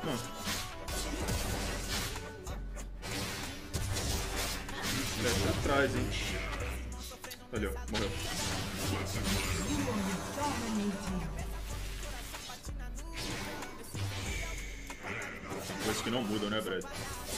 Não. Desce atrás, hein. Ali, ó. Morreu. Coisas que não mudam, né, Brad?